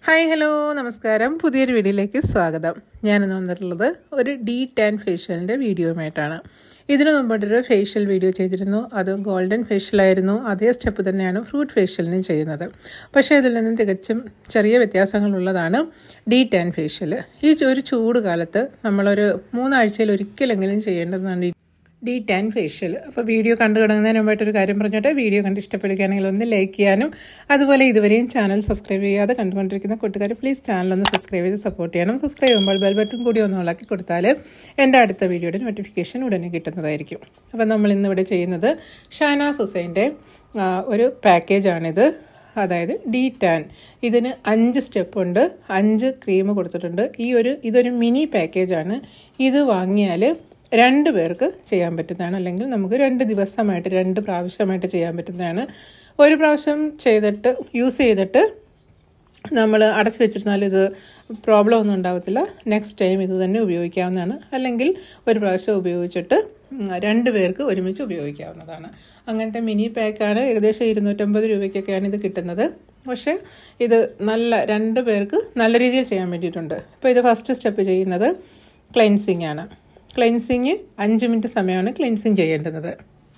Hi hello നമസ്കാരം. പുതിയൊരു വീഡിയോയിലേക്ക് സ്വാഗതം. ഞാനിന്ന് വന്നിട്ടുള്ളത് ഒരു ഡീ-ടാൻ ഫേഷ്യലിൻ്റെ വീഡിയോയുമായിട്ടാണ്. ഇതിനു മുമ്പായിട്ടൊരു ഫേഷ്യൽ വീഡിയോ ചെയ്തിരുന്നു. അത് ഗോൾഡൻ ഫേഷ്യലായിരുന്നു. അതേ സ്റ്റെപ്പ് തന്നെയാണ് ഫ്രൂട്ട് ഫേഷ്യലിനും ചെയ്യുന്നത്. പക്ഷേ ഇതിൽ നിന്നും തികച്ചും ചെറിയ വ്യത്യാസങ്ങളുള്ളതാണ് ഡീ-ടാൻ ഫേഷ്യൽ. ഈ ഒരു ചൂട് കാലത്ത് നമ്മളൊരു 3 ആഴ്ചയിൽ ഒരിക്കലെങ്കിലും ചെയ്യേണ്ടതാണ് ഡീ-ടാൻ ഫേഷ്യൽ. അപ്പോൾ വീഡിയോ കണ്ടു തുടങ്ങുന്നതിന് മുമ്പായിട്ടൊരു കാര്യം പറഞ്ഞോട്ടെ. വീഡിയോ കണ്ട് ഇഷ്ടപ്പെടുകയാണെങ്കിൽ ഒന്ന് ലൈക്ക് ചെയ്യാനും അതുപോലെ ഇതുവരെയും ചാനൽ സബ്സ്ക്രൈബ് ചെയ്യാതെ കണ്ടുകൊണ്ടിരിക്കുന്ന കൂട്ടുകാർ പ്ലീസ് ചാനലൊന്ന് സബ്സ്ക്രൈബ് ചെയ്ത് സപ്പോർട്ട് ചെയ്യണം. സബ്സ്ക്രൈബ് ചെയ്യുമ്പോൾ ബെൽ ബട്ടൺ കൂടി ഒന്ന് ഇളക്കി കൊടുത്താൽ എൻ്റെ അടുത്ത വീഡിയോയുടെ നോട്ടിഫിക്കേഷൻ ഉടനെ കിട്ടുന്നതായിരിക്കും. അപ്പോൾ നമ്മൾ ഇന്നിവിടെ ചെയ്യുന്നത് ഷാനാസ് ഹുസൈൻ്റെ ഒരു പാക്കേജാണിത്. അതായത് ഡീ-ടാൻ. ഇതിന് 5 സ്റ്റെപ്പുണ്ട്, 5 ക്രീം കൊടുത്തിട്ടുണ്ട്. ഇതൊരു മിനി പാക്കേജാണ്. ഇത് വാങ്ങിയാൽ 2 പേർക്ക് ചെയ്യാൻ പറ്റുന്നതാണ്. അല്ലെങ്കിൽ നമുക്ക് 2 ദിവസമായിട്ട് 2 പ്രാവശ്യമായിട്ട് ചെയ്യാൻ പറ്റുന്നതാണ്. ഒരു പ്രാവശ്യം യൂസ് ചെയ്തിട്ട് നമ്മൾ അടച്ചു വെച്ചിരുന്നാൽ ഇത് പ്രോബ്ലം ഒന്നും ഉണ്ടാകത്തില്ല. നെക്സ്റ്റ് ടൈം ഇത് തന്നെ ഉപയോഗിക്കാവുന്നതാണ്. അല്ലെങ്കിൽ ഒരു പ്രാവശ്യം ഉപയോഗിച്ചിട്ട് 2 പേർക്ക് ഒരുമിച്ച് ഉപയോഗിക്കാവുന്നതാണ്. അങ്ങനത്തെ മിനി പാക്കാണ്. ഏകദേശം 250 രൂപയ്ക്കൊക്കെയാണ് ഇത് കിട്ടുന്നത്. പക്ഷേ ഇത് 2 പേർക്ക് നല്ല രീതിയിൽ ചെയ്യാൻ വേണ്ടിയിട്ടുണ്ട്. ഇപ്പോൾ ഇത് ഫസ്റ്റ് സ്റ്റെപ്പ് ചെയ്യുന്നത് ക്ലെൻസിങ് ആണ്. ക്ലെൻസിങ് 5 മിനിറ്റ് സമയമാണ് ക്ലെൻസിങ് ചെയ്യേണ്ടുന്നത്.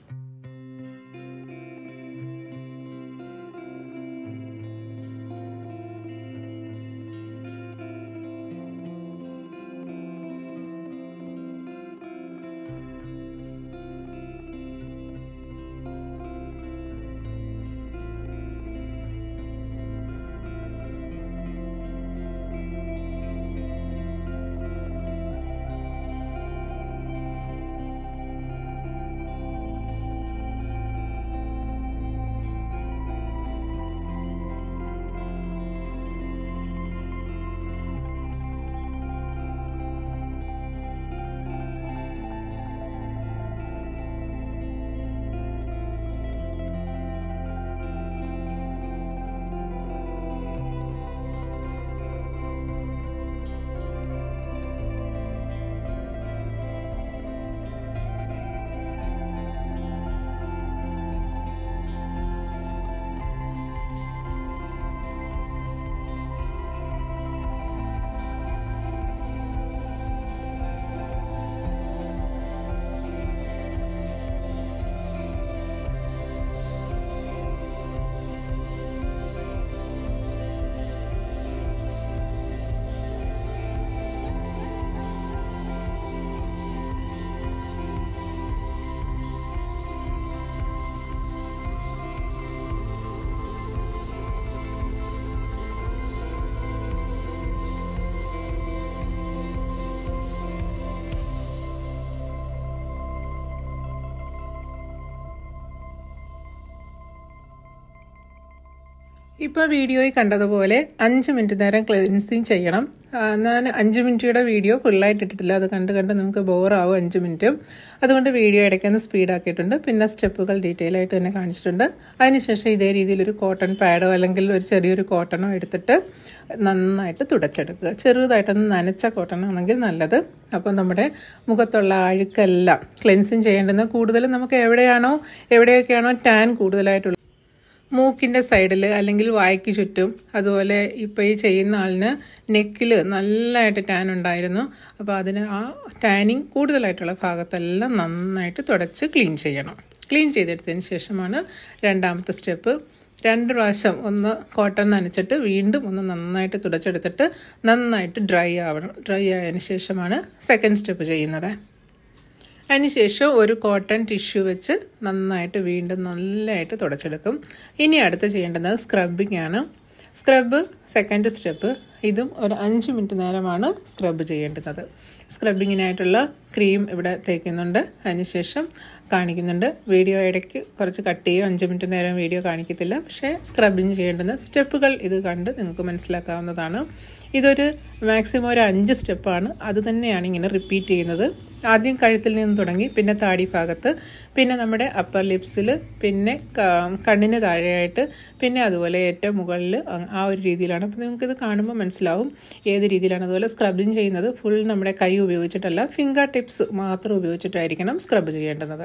ഇപ്പോൾ വീഡിയോയിൽ കണ്ടതുപോലെ 5 മിനിറ്റ് നേരം ക്ലെൻസിങ് ചെയ്യണം. ഞാൻ 5 മിനിറ്റിയുടെ വീഡിയോ ഫുള്ളായിട്ട് ഇട്ടിട്ടില്ല. അത് കണ്ട് നിങ്ങൾക്ക് ബോറാവും 5 മിനിറ്റ്. അതുകൊണ്ട് വീഡിയോ ഇടയ്ക്കൊന്ന് സ്പീഡാക്കിയിട്ടുണ്ട്. പിന്നെ സ്റ്റെപ്പുകൾ ഡീറ്റെയിൽ ആയിട്ട് തന്നെ കാണിച്ചിട്ടുണ്ട്. അതിനുശേഷം ഇതേ രീതിയിൽ ഒരു കോട്ടൺ പാഡോ അല്ലെങ്കിൽ ഒരു ചെറിയൊരു കോട്ടണോ എടുത്തിട്ട് നന്നായിട്ട് തുടച്ചെടുക്കുക. ചെറുതായിട്ടൊന്ന് നനച്ച കോട്ടൺ ആണെങ്കിൽ നല്ലത്. അപ്പോൾ നമ്മുടെ മുഖത്തുള്ള അഴുക്കെല്ലാം ക്ലെൻസിങ് ചെയ്യേണ്ടുന്ന കൂടുതലും നമുക്ക് എവിടെയൊക്കെയാണോ ടാൻ കൂടുതലായിട്ടുള്ളത്, മൂക്കിൻ്റെ സൈഡിൽ അല്ലെങ്കിൽ വായ്ക്ക് ചുറ്റും, അതുപോലെ ഇപ്പോൾ ഈ ചെയ്യുന്ന ആളിന് നെക്കിൽ നല്ലതായിട്ട് ടാൻ ഉണ്ടായിരുന്നു. അപ്പോൾ അതിന് ആ ടാനിങ് കൂടുതലായിട്ടുള്ള ഭാഗത്തെല്ലാം നന്നായിട്ട് തുടച്ച് ക്ലീൻ ചെയ്യണം. ക്ലീൻ ചെയ്തെടുത്തതിന് ശേഷമാണ് രണ്ടാമത്തെ സ്റ്റെപ്പ്. 2 പ്രാവശ്യം ഒന്ന് കോട്ടൺ നനച്ചിട്ട് വീണ്ടും ഒന്ന് നന്നായിട്ട് തുടച്ചെടുത്തിട്ട് നന്നായിട്ട് ഡ്രൈ ആവണം. ഡ്രൈ ആയതിനു ശേഷമാണ് സെക്കൻഡ് സ്റ്റെപ്പ് ചെയ്യുന്നത്. അതിനുശേഷം ഒരു കോട്ടൺ ടിഷ്യൂ വെച്ച് നന്നായിട്ട് വീണ്ടും നല്ലതായിട്ട് തുടച്ചെടുക്കും. ഇനി അടുത്ത് ചെയ്യേണ്ടത് സ്ക്രബിംഗ് ആണ്. Scrub second step. ഇതും ഒരു 5 മിനിറ്റ് നേരമാണ് സ്ക്രബ് ചെയ്യേണ്ടുന്നത്. സ്ക്രബിങ്ങിനായിട്ടുള്ള ക്രീം ഇവിടെ തേക്കുന്നുണ്ട്. അതിനുശേഷം കാണിക്കുന്നുണ്ട്. വീഡിയോ ഇടയ്ക്ക് കുറച്ച് കട്ട് ചെയ്യും. 5 മിനിറ്റ് നേരം വീഡിയോ കാണിക്കത്തില്ല. പക്ഷേ സ്ക്രബിങ് ചെയ്യേണ്ടുന്ന സ്റ്റെപ്പുകൾ ഇത് കണ്ട് നിങ്ങൾക്ക് മനസ്സിലാക്കാവുന്നതാണ്. ഇതൊരു മാക്സിമം ഒരു 5 സ്റ്റെപ്പാണ്. അത് തന്നെയാണ് ഇങ്ങനെ റിപ്പീറ്റ് ചെയ്യുന്നത്. ആദ്യം കഴുത്തിൽ നിന്ന് തുടങ്ങി, പിന്നെ താടി ഭാഗത്ത്, പിന്നെ നമ്മുടെ അപ്പർ ലിപ്സിൽ, പിന്നെ കണ്ണിന് താഴെയായിട്ട്, പിന്നെ അതുപോലെ ഏറ്റവും മുകളിൽ, ആ ഒരു രീതിയിലാണ്. അപ്പോൾ നിങ്ങൾക്കിത് കാണുമ്പോൾ മനസ്സിലാവും ഏത് രീതിയിലാണ്. അതുപോലെ സ്ക്രബിങ് ചെയ്യുന്നത് ഫുൾ നമ്മുടെ കൈ ഉപയോഗിച്ചിട്ടല്ല, ഫിംഗർ ടിപ്സ് മാത്രം ഉപയോഗിച്ചിട്ടായിരിക്കണം സ്ക്രബ് ചെയ്യേണ്ടത്.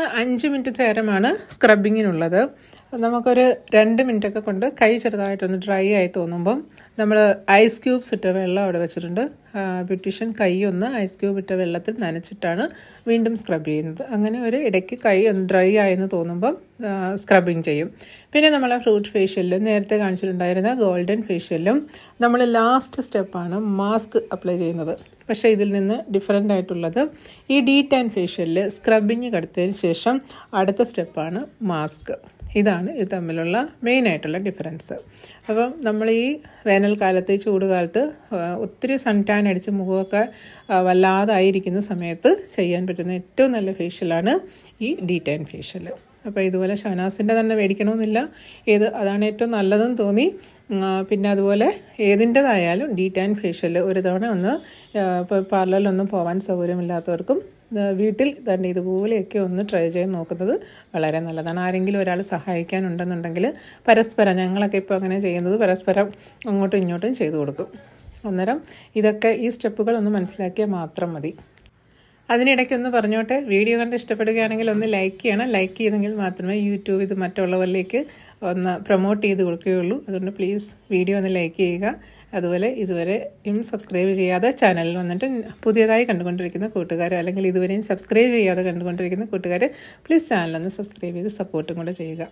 5 മിനിറ്റ് നേരമാണ് സ്ക്രബിങ്ങിനുള്ളത്. നമുക്കൊരു 2 മിനിറ്റൊക്കെ കൊണ്ട് കൈ ചെറുതായിട്ടൊന്ന് ഡ്രൈ ആയി തോന്നുമ്പം നമ്മൾ ഐസ് ക്യൂബ്സ് ഇട്ട വെള്ളം അവിടെ വെച്ചിട്ടുണ്ട്. ബ്യൂട്ടീഷ്യൻ കൈ ഒന്ന് ഐസ് ക്യൂബ് ഇട്ട വെള്ളത്തിൽ നനച്ചിട്ടാണ് വീണ്ടും സ്ക്രബ് ചെയ്യുന്നത്. അങ്ങനെ ഒരു ഇടയ്ക്ക് കൈ ഒന്ന് ഡ്രൈ ആയെന്ന് തോന്നുമ്പം സ്ക്രബിങ് ചെയ്യും. പിന്നെ നമ്മൾ ഫ്രൂട്ട് ഫേഷ്യലും നേരത്തെ കാണിച്ചിട്ടുണ്ടായിരുന്ന ഗോൾഡൻ ഫേഷ്യലും നമ്മൾ ലാസ്റ്റ് സ്റ്റെപ്പാണ് മാസ്ക് അപ്ലൈ ചെയ്യുന്നത്. പക്ഷേ ഇതിൽ നിന്ന് ഡിഫറൻ്റ് ആയിട്ടുള്ളത് ഈ ഡീടാൻ ഫേഷ്യലിൽ സ്ക്രബിങ് കടത്തിയതിന് ശേഷം അടുത്ത സ്റ്റെപ്പാണ് മാസ്ക്. ഇതാണ് ഇത് തമ്മിലുള്ള മെയിനായിട്ടുള്ള ഡിഫറൻസ്. അപ്പം നമ്മൾ ഈ വേനൽക്കാലത്ത് ചൂടുകാലത്ത് ഒത്തിരി സൺ ടാൻ അടിച്ച് മുഖമൊക്കെ വല്ലാതായിരിക്കുന്ന സമയത്ത് ചെയ്യാൻ പറ്റുന്ന ഏറ്റവും നല്ല ഫേഷ്യലാണ് ഈ ഡീടാൻ ഫേഷ്യൽ. അപ്പോൾ ഇതുപോലെ ഷഹനാസിൻ്റെ തന്നെ മേടിക്കണമെന്നില്ല, അതാണ് ഏറ്റവും നല്ലതെന്ന് തോന്നി. പിന്നെ അതുപോലെ ഏതിൻ്റെതായാലും ഡീടാൻ ഫേഷ്യൽ ഒരു തവണ ഒന്ന് ഇപ്പോൾ പാർലറിലൊന്നും പോകാൻ സൗകര്യമില്ലാത്തവർക്കും വീട്ടിൽ തന്നെ ഇതുപോലെയൊക്കെ ഒന്ന് ട്രൈ ചെയ്ത് നോക്കുന്നത് വളരെ നല്ലതാണ്. ആരെങ്കിലും ഒരാൾ സഹായിക്കാനുണ്ടെന്നുണ്ടെങ്കിൽ പരസ്പരം, ഞങ്ങളൊക്കെ ഇപ്പോൾ അങ്ങനെ ചെയ്യുന്നത്, പരസ്പരം അങ്ങോട്ടും ഇങ്ങോട്ടും ചെയ്തു കൊടുക്കും. അന്നേരം ഇതൊക്കെ ഈ സ്റ്റെപ്പുകൾ ഒന്ന് മനസ്സിലാക്കിയാൽ മാത്രം മതി. അതിനിടയ്ക്കൊന്ന് പറഞ്ഞോട്ടെ, വീഡിയോ കണ്ട് ഇഷ്ടപ്പെടുകയാണെങ്കിൽ ഒന്ന് ലൈക്ക് ചെയ്യണം. ലൈക്ക് ചെയ്തെങ്കിൽ മാത്രമേ യൂട്യൂബ് ഇത് മറ്റുള്ളവരിലേക്ക് ഒന്ന് പ്രൊമോട്ട് ചെയ്ത് കൊടുക്കുകയുള്ളൂ. അതുകൊണ്ട് പ്ലീസ് വീഡിയോ ഒന്ന് ലൈക്ക് ചെയ്യുക. അതുപോലെ ഇതുവരെയും സബ്സ്ക്രൈബ് ചെയ്യാതെ ചാനലിൽ വന്നിട്ട് പുതിയതായി കണ്ടുകൊണ്ടിരിക്കുന്ന കൂട്ടുകാർ, അല്ലെങ്കിൽ ഇതുവരെയും സബ്സ്ക്രൈബ് ചെയ്യാതെ കണ്ടുകൊണ്ടിരിക്കുന്ന കൂട്ടുകാർ, പ്ലീസ് ചാനലൊന്ന് സബ്സ്ക്രൈബ് ചെയ്ത് സപ്പോർട്ടും കൂടെ ചെയ്യുക.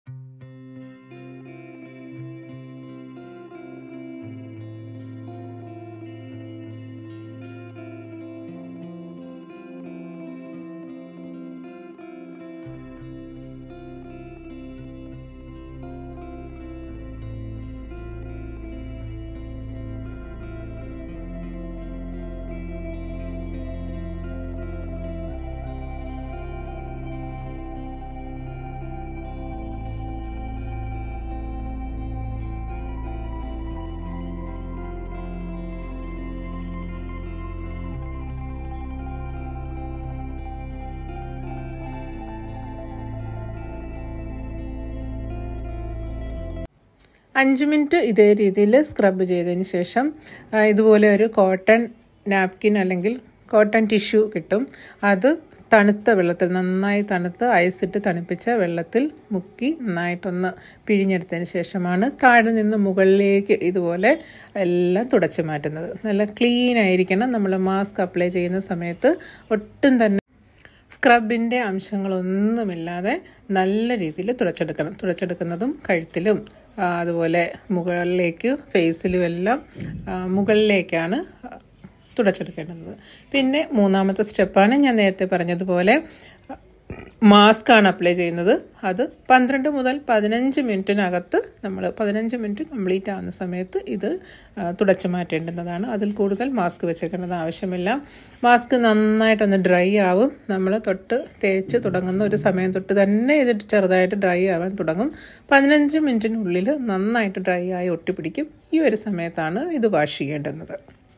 അഞ്ച് മിനിറ്റ് ഇതേ രീതിയിൽ സ്ക്രബ് ചെയ്തതിന് ശേഷം ഇതുപോലെ ഒരു കോട്ടൺ നാപ്കിൻ അല്ലെങ്കിൽ കോട്ടൺ ടിഷ്യൂ കിട്ടും. അത് തണുത്ത വെള്ളത്തിൽ, നന്നായി തണുത്ത് ഐസിട്ട് തണുപ്പിച്ച വെള്ളത്തിൽ മുക്കി നന്നായിട്ടൊന്ന് പിഴിഞ്ഞെടുത്തതിന് ശേഷമാണ് താഴെ നിന്ന് മുകളിലേക്ക് ഇതുപോലെ എല്ലാം തുടച്ച് മാറ്റുന്നത്. നല്ല ക്ലീൻ ആയിരിക്കണം. നമ്മൾ മാസ്ക് അപ്ലൈ ചെയ്യുന്ന സമയത്ത് ഒട്ടും തന്നെ സ്ക്രബിൻ്റെ അംശങ്ങളൊന്നുമില്ലാതെ നല്ല രീതിയിൽ തുടച്ചെടുക്കുന്നതും കഴുത്തിലും അതുപോലെ മുകളിലേക്ക് ഫേസിലും എല്ലാം മുകളിലേക്കാണ് തുടച്ചെടുക്കേണ്ടത്. പിന്നെ മൂന്നാമത്തെ സ്റ്റെപ്പാണ് ഞാൻ നേരത്തെ പറഞ്ഞതുപോലെ മാസ്കാണ് അപ്ലൈ ചെയ്യുന്നത്. അത് 12 മുതൽ 15 മിനിറ്റിനകത്ത്, നമ്മൾ 15 മിനിറ്റ് കംപ്ലീറ്റ് ആവുന്ന സമയത്ത് ഇത് തുടച്ചു മാറ്റേണ്ടുന്നതാണ്. അതിൽ കൂടുതൽ മാസ്ക് വെച്ചേക്കേണ്ടത് ആവശ്യമില്ല. മാസ്ക് നന്നായിട്ടൊന്ന് ഡ്രൈ ആവും. നമ്മൾ തേച്ച് തുടങ്ങുന്ന ഒരു സമയം തൊട്ട് തന്നെ ഇത് ചെറുതായിട്ട് ഡ്രൈ ആവാൻ തുടങ്ങും. 15 മിനിറ്റിനുള്ളിൽ നന്നായിട്ട് ഡ്രൈ ആയി ഒട്ടിപ്പിടിക്കും. ഈ ഒരു സമയത്താണ് ഇത് വാഷ് ചെയ്യേണ്ടുന്നത്.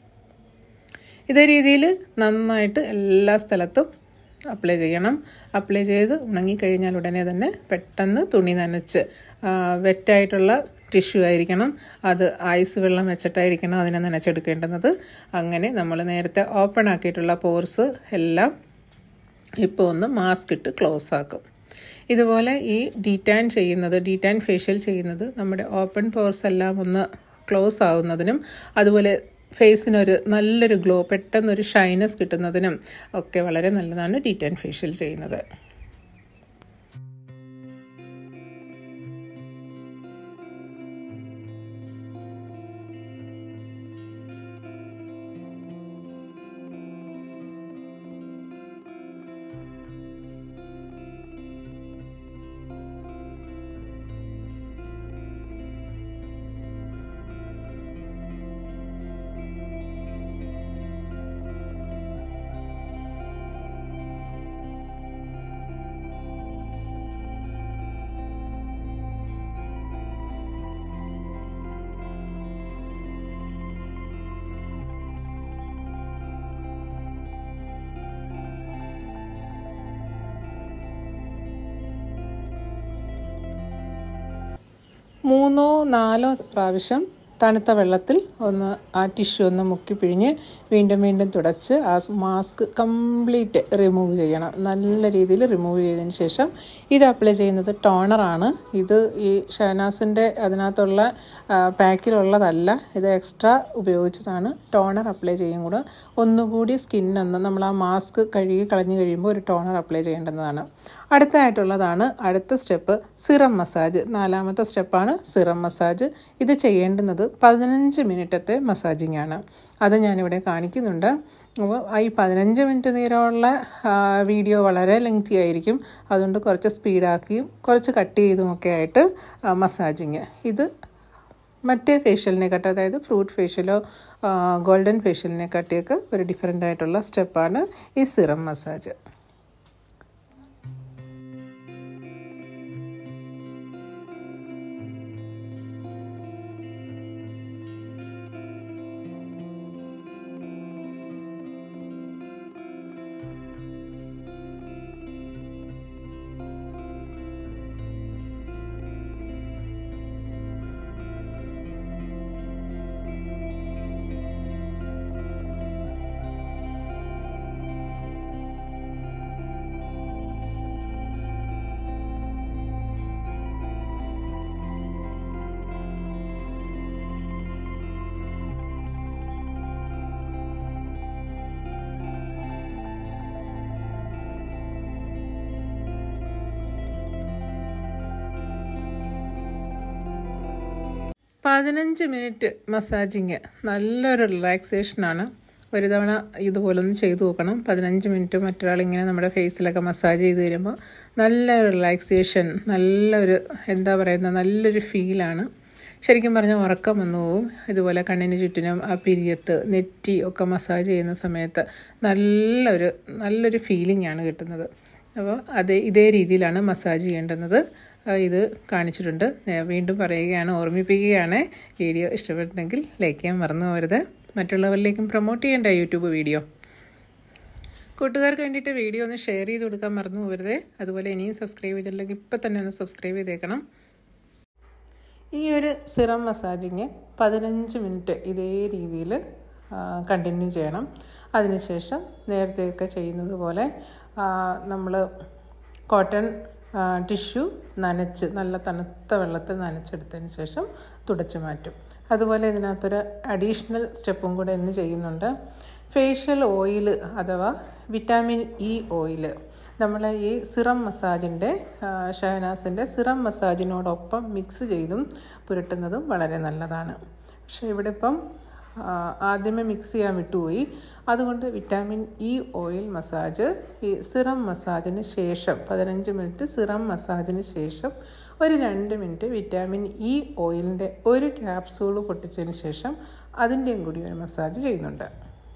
ഇതേ രീതിയിൽ നന്നായിട്ട് എല്ലാ സ്ഥലത്തും അപ്ലൈ ചെയ്യണം. അപ്ലൈ ചെയ്ത് ഉണങ്ങിക്കഴിഞ്ഞാൽ ഉടനെ തന്നെ പെട്ടെന്ന് തുണി നനച്ച്, വെറ്റായിട്ടുള്ള ടിഷ്യൂ ആയിരിക്കണം, അത് ഐസ് വെള്ളം വെച്ചിട്ടായിരിക്കണം അതിനെ നനച്ചെടുക്കേണ്ടുന്നത്. അങ്ങനെ നമ്മൾ നേരത്തെ ഓപ്പൺ ആക്കിയിട്ടുള്ള പോർസ് എല്ലാം ഇപ്പോൾ ഒന്ന് മാസ്ക് ഇട്ട് ക്ലോസ് ആക്കും. ഇതുപോലെ ഈ ഡീടാൻ ഫേഷ്യൽ ചെയ്യുന്നത് നമ്മുടെ ഓപ്പൺ പോർസ് എല്ലാം ഒന്ന് ക്ലോസ് ആവുന്നതിനും അതുപോലെ ഫേസിനൊരു നല്ലൊരു ഗ്ലോ, പെട്ടെന്നൊരു ഷൈനസ് കിട്ടുന്നതിനും ഒക്കെ വളരെ നല്ലതാണ് ഡീടാൻ ഫേഷ്യൽ ചെയ്യുന്നത്. മൂന്നോ നാലോ പ്രാവശ്യം തണുത്ത വെള്ളത്തിൽ ഒന്ന് ആ ടിഷ്യൂ ഒന്ന് മുക്കി പിഴിഞ്ഞ് വീണ്ടും വീണ്ടും തുടച്ച് ആ മാസ്ക് കംപ്ലീറ്റ് റിമൂവ് ചെയ്യണം. നല്ല രീതിയിൽ റിമൂവ് ചെയ്തതിന് ശേഷം ഇത് അപ്ലൈ ചെയ്യുന്നത് ടോണറാണ്. ഇത് ഈ ഷഹനാസിൻ്റെ അതിനകത്തുള്ള പാക്കിലുള്ളതല്ല, ഇത് എക്സ്ട്രാ ഉപയോഗിച്ചതാണ്. ടോണർ അപ്ലൈ ചെയ്യും കൂടെ ഒന്നുകൂടി സ്കിന്നൊന്ന് നമ്മൾ ആ മാസ്ക് കഴുകി കളഞ്ഞു കഴിയുമ്പോൾ ഒരു ടോണർ അപ്ലൈ ചെയ്യേണ്ടതാണ്. അടുത്തായിട്ടുള്ളതാണ് അടുത്ത സ്റ്റെപ്പ് സിറം മസാജ്. 4ാമത്തെ സ്റ്റെപ്പാണ് സിറം മസാജ്. ഇത് ചെയ്യേണ്ടുന്നത് 15 മിനിറ്റത്തെ മസാജിങ് ആണ്. അത് ഞാനിവിടെ കാണിക്കുന്നുണ്ട്. അപ്പോൾ ഈ 15 മിനിറ്റ് നേരമുള്ള വീഡിയോ വളരെ ലെങ്തി ആയിരിക്കും. അതുകൊണ്ട് കുറച്ച് സ്പീഡാക്കിയും കുറച്ച് കട്ട് ചെയ്തുമൊക്കെ ആയിട്ട് മസാജിങ്. ഇത് മറ്റേ ഫേഷ്യലിനെക്കാട്ട്, അതായത് ഫ്രൂട്ട് ഫേഷ്യലോ ഗോൾഡൻ ഫേഷ്യലിനെക്കാട്ടിയൊക്കെ ഒരു ഡിഫറെൻ്റ് ആയിട്ടുള്ള സ്റ്റെപ്പാണ് ഈ സിറം മസാജ്. പതിനഞ്ച് മിനിറ്റ് മസാജിങ് നല്ലൊരു റിലാക്സേഷനാണ്. ഒരു തവണ ഇതുപോലൊന്ന് ചെയ്തു നോക്കണം. 15 മിനിറ്റ് മറ്റൊരാളിങ്ങനെ നമ്മുടെ ഫേസിലൊക്കെ മസാജ് ചെയ്ത് തരുമ്പോൾ നല്ലൊരു റിലാക്സേഷൻ, നല്ലൊരു നല്ലൊരു ഫീലാണ്. ശരിക്കും പറഞ്ഞാൽ ഉറക്കം വന്നു പോവും. ഇതുപോലെ കണ്ണിന് ചുറ്റിനും ആ പിരിയത്ത് നെറ്റി ഒക്കെ മസാജ് ചെയ്യുന്ന സമയത്ത് നല്ലൊരു ഫീലിംഗ് ആണ് കിട്ടുന്നത്. അപ്പോൾ ഇതേ രീതിയിലാണ് മസാജ് ചെയ്യേണ്ടുന്നത്. ഇത് കാണിച്ചിട്ടുണ്ട്. വീണ്ടും പറയുകയാണ്, ഓർമ്മിപ്പിക്കുകയാണ്. വീഡിയോ ഇഷ്ടപ്പെട്ടെങ്കിൽ ലൈക്ക് ചെയ്യാൻ മറന്നു പോകരുത്. മറ്റുള്ളവരിലേക്കും പ്രൊമോട്ട് ചെയ്യേണ്ട യൂട്യൂബ് വീഡിയോ. കൂട്ടുകാർക്ക് വേണ്ടിയിട്ട് വീഡിയോ ഒന്ന് ഷെയർ ചെയ്ത് കൊടുക്കാൻ മറന്നു പോകരുത്. അതുപോലെ ഇനിയും സബ്സ്ക്രൈബ് ചെയ്തിട്ടില്ലെങ്കിൽ ഇപ്പം തന്നെ ഒന്ന് സബ്സ്ക്രൈബ് ചെയ്തേക്കണം. ഈ ഒരു സിറം മസാജിങ് 15 മിനിറ്റ് ഇതേ രീതിയിൽ കണ്ടിന്യൂ ചെയ്യണം. അതിനുശേഷം നേരത്തെയൊക്കെ ചെയ്യുന്നത് പോലെ നമ്മൾ കോട്ടൺ ടിഷ്യൂ നനച്ച് നല്ല തണുത്ത വെള്ളത്തിൽ നനച്ചെടുത്തതിന് ശേഷം തുടച്ച് മാറ്റും. അതുപോലെ ഇതിനകത്തൊരു അഡീഷണൽ സ്റ്റെപ്പും കൂടെ ഇന്ന് ചെയ്യുന്നുണ്ട്. ഫേഷ്യൽ ഓയിൽ അഥവാ വിറ്റാമിൻ ഇ ഓയിൽ നമ്മൾ ഈ സിറം മസാജിൻ്റെ ഷഹനാസിൻ്റെ സിറം മസാജിനോടൊപ്പം മിക്സ് ചെയ്തും പുരട്ടുന്നതും വളരെ നല്ലതാണ്. പക്ഷേ ഇവിടെ ഇപ്പം ആദ്യമേ മിക്സ് ചെയ്യാൻ വിട്ടുപോയി. അതുകൊണ്ട് വിറ്റാമിൻ ഇ ഓയിൽ മസാജ് ഈ സിറം മസാജിന് ശേഷം 15 മിനിറ്റ് സിറം മസാജിന് ശേഷം ഒരു 2 മിനിറ്റ് വിറ്റാമിൻ ഇ ഓയിലിൻ്റെ ഒരു ക്യാപ്സൂൾ പൊട്ടിച്ചതിന് ശേഷം അതിൻ്റെയും കൂടി ഒരു മസാജ് ചെയ്യുന്നുണ്ട്.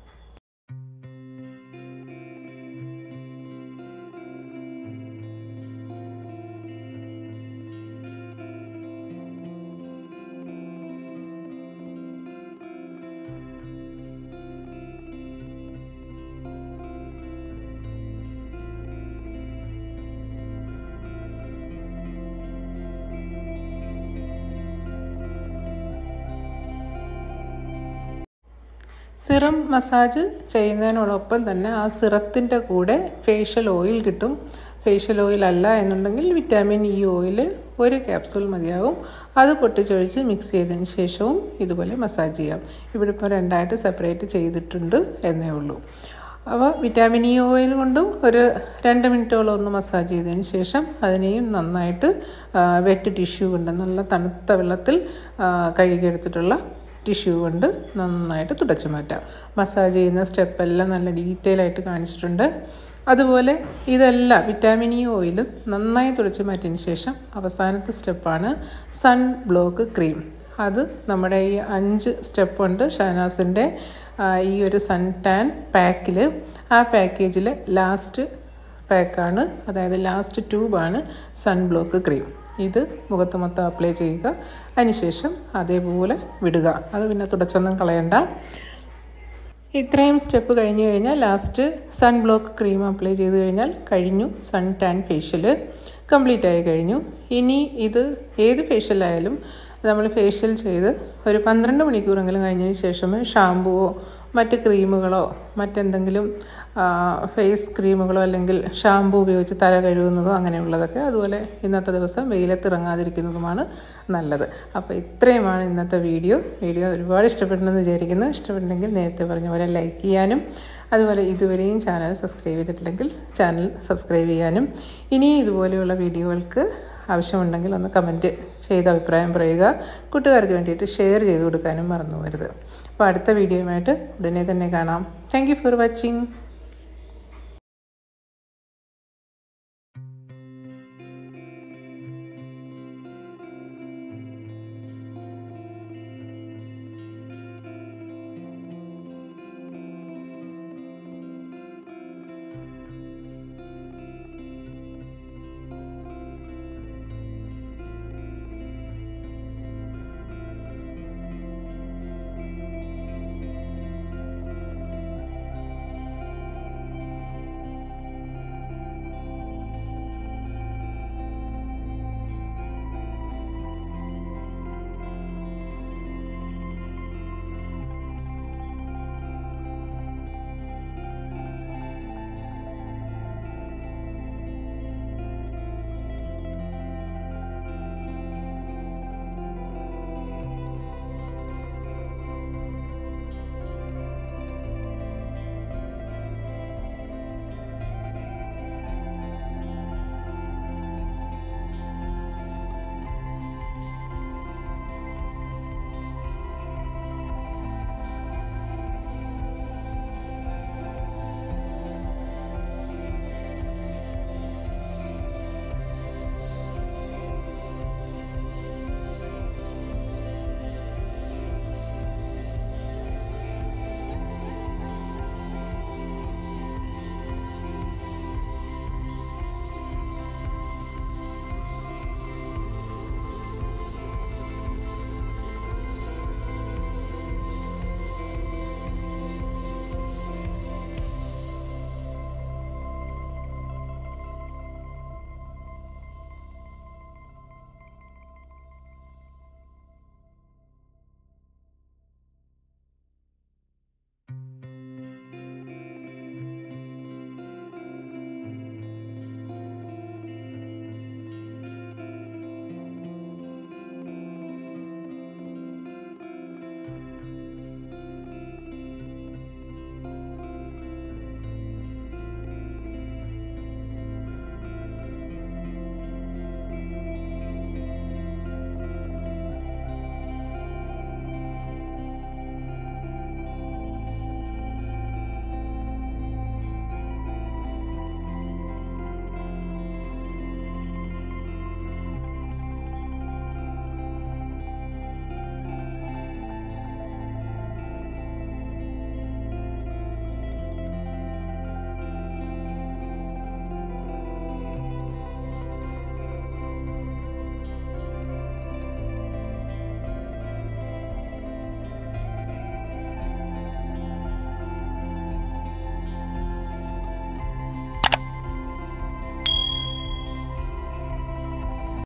സിറം മസാജ് ചെയ്യുന്നതിനോടൊപ്പം തന്നെ ആ സിറത്തിൻ്റെ കൂടെ ഫേഷ്യൽ ഓയിൽ കിട്ടും. ഫേഷ്യൽ ഓയിൽ അല്ല എന്നുണ്ടെങ്കിൽ വിറ്റാമിൻ ഇ ഓയിൽ ഒരു ക്യാപ്സൂൾ മതിയാകും. അത് പൊട്ടിച്ചൊഴിച്ച് മിക്സ് ചെയ്തതിന് ശേഷവും ഇതുപോലെ മസാജ് ചെയ്യാം. ഇവിടെ ഇപ്പോൾ 2ആയിട്ട് സെപ്പറേറ്റ് ചെയ്തിട്ടുണ്ട് എന്നേ ഉള്ളൂ. അപ്പോൾ വിറ്റാമിൻ ഇ ഓയിൽ കൊണ്ടും ഒരു 2 മിനിറ്റോളം ഒന്ന് മസാജ് ചെയ്തതിന് ശേഷം അതിനെയും നന്നായിട്ട് വെറ്റ് ടിഷ്യൂ കൊണ്ട് നല്ല തണുത്ത വെള്ളത്തിൽ കഴുകിയെടുത്തിട്ടുള്ള ടിഷ്യൂ കൊണ്ട് നന്നായിട്ട് തുടച്ച് മാറ്റാം. മസാജ് ചെയ്യുന്ന സ്റ്റെപ്പെല്ലാം നല്ല ഡീറ്റെയിൽ ആയിട്ട് കാണിച്ചിട്ടുണ്ട്. അതുപോലെ ഇതെല്ലാം വിറ്റാമിൻ ഇ ഓയിലും നന്നായി തുടച്ച് മാറ്റിയതിന് ശേഷം അവസാനത്തെ സ്റ്റെപ്പാണ് സൺ ബ്ലോക്ക് ക്രീം. അത് നമ്മുടെ ഈ 5 സ്റ്റെപ്പുണ്ട് ഷഹനാസിൻ്റെ ഈ ഒരു സൺ ടാൻ പാക്കിൽ. ആ പാക്കേജിലെ ലാസ്റ്റ് പാക്കാണ്, അതായത് ലാസ്റ്റ് ട്യൂബാണ് സൺ ബ്ലോക്ക് ക്രീം. ഇത് മുഖത്ത് മൊത്തം അപ്ലൈ ചെയ്യുക. അതിനുശേഷം അതേപോലെ വിടുക. അത് പിന്നെ തുടച്ചൊന്നും കളയണ്ട. ഇത്രയും സ്റ്റെപ്പ് കഴിഞ്ഞ് കഴിഞ്ഞാൽ last sunblock cream apply ചെയ്ത് കഴിഞ്ഞാൽ കഴിഞ്ഞു. സൺ ടാൻ ഫേഷ്യൽ കംപ്ലീറ്റ് ആയി കഴിഞ്ഞു. ഇനി ഇത് ഏത് ഫേഷ്യലായാലും നമ്മൾ ഫേഷ്യൽ ചെയ്ത് ഒരു 12 മണിക്കൂറെങ്കിലും കഴിഞ്ഞതിന് ശേഷമേ ഷാമ്പുവോ മറ്റ് ക്രീമുകളോ മറ്റെന്തെങ്കിലും ഫേസ് ക്രീമുകളോ അല്ലെങ്കിൽ ഷാമ്പു ഉപയോഗിച്ച് തല കഴുകുന്നതോ അങ്ങനെയുള്ളതൊക്കെ, അതുപോലെ ഇന്നത്തെ ദിവസം വെയിലത്തിറങ്ങാതിരിക്കുന്നതുമാണ് നല്ലത്. അപ്പോൾ ഇത്രയുമാണ് ഇന്നത്തെ വീഡിയോ ഒരുപാട് ഇഷ്ടപ്പെട്ടെന്ന് വിചാരിക്കുന്നു. ഇഷ്ടപ്പെട്ടെങ്കിൽ നേരത്തെ പറഞ്ഞ പോലെ ലൈക്ക് ചെയ്യാനും, അതുപോലെ ഇതുവരെയും ചാനൽ സബ്സ്ക്രൈബ് ചെയ്തിട്ടില്ലെങ്കിൽ ചാനൽ സബ്സ്ക്രൈബ് ചെയ്യാനും, ഇനി ഇതുപോലെയുള്ള വീഡിയോകൾക്ക് ആവശ്യമുണ്ടെങ്കിൽ ഒന്ന് കമൻറ്റ് ചെയ്ത് അഭിപ്രായം പറയുക. കൂട്ടുകാർക്ക് വേണ്ടിയിട്ട് ഷെയർ ചെയ്ത് കൊടുക്കാനും മറന്നു പോകരുത്. അപ്പോൾ അടുത്ത വീഡിയോയുമായിട്ട് ഉടനെ തന്നെ കാണാം. Thank you for watching.